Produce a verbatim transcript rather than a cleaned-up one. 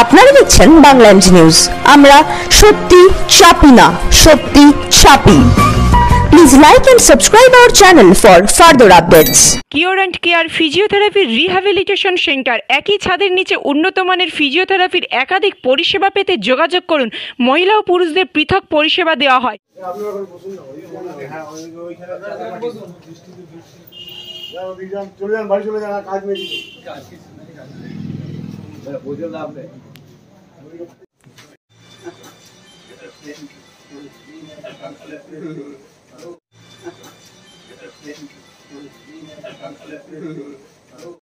আপনারা দেখছেন Bangla MG news. আমরা সত্যি চাপি না, সত্যি ছাপি। Please like and subscribe our channel for further updates. Cure and care physiotherapy rehabilitation centre. একই ছাদের নিচে উন্নত মানের ফিজিওথেরাপির একাধিক পরিষেবা পেতে যোগাযোগ করুন। মহিলা ও পুরুষদের পৃথক পরিষেবা দেওয়া হয়। Hello.